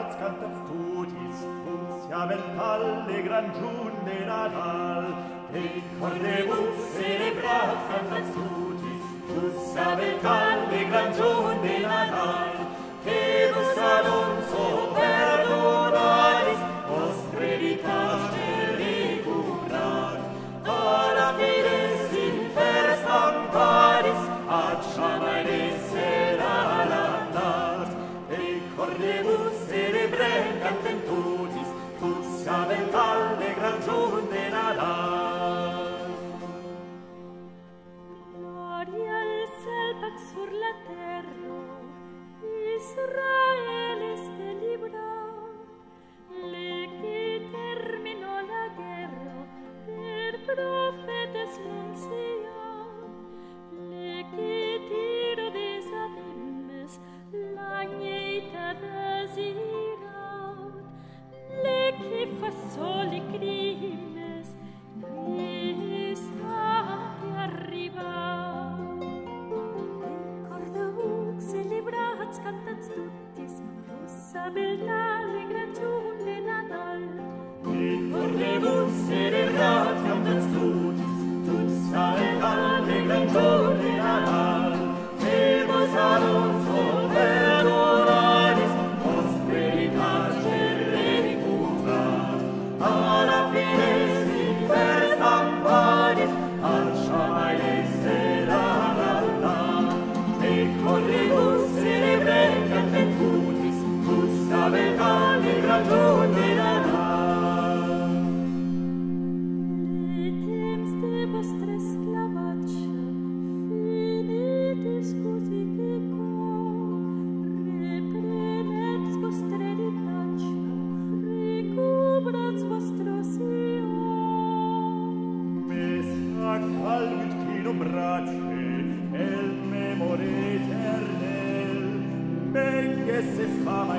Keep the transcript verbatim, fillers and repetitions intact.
celebrat cantat tutis, tutia alle gran giunde Nadal. Decorrebus celebrat cantat tutis, tutia alle gran giunde Nadal. Que vos annuncio perdonaris, os predicaste recuperat, a la fides inferes amparis, ad shamaides alandat. Decorrebus celebrem cantem tutis, tutia alle gran giunde Nadal. Gloria al ciel pax sur la terra, Israel este librat, legi terminò la guerra, per profetes nunciat, legi tiro des abismes, l'agneita desirat, legi fa soli crimes, Christi arribat. Celebrats cantats tutis, tussa beltà le gran giunde Nadal. Decorrebus celebrats cantats tutis, tussa beltà le gran giunde Nadal. Que vos annuncio perdonaris, os predicaste recuperat, a la fides inferes amparis, ad shamaides alandat. Decorrebus celebrem cantem tutis, tutia alle gran giunde Nadal. Le temps de vostra esclavatge, finit excusite poc, reprenets vostre heritatge, recubrats vostro Sion. Messa calvit quinum brace, el memore eternel, benches es fama